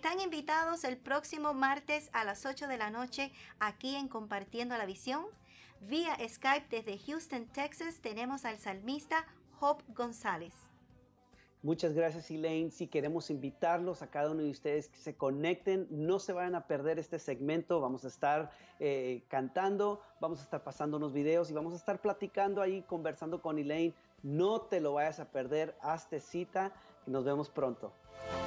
Están invitados el próximo martes a las 8 de la noche aquí en Compartiendo la Visión. Vía Skype desde Houston, Texas, tenemos al salmista Job González. Muchas gracias, Elaine. Sí, queremos invitarlos a cada uno de ustedes que se conecten. No se vayan a perder este segmento. Vamos a estar cantando, vamos a estar pasando unos videos y vamos a estar platicando ahí, conversando con Elaine. No te lo vayas a perder. Hazte cita y nos vemos pronto.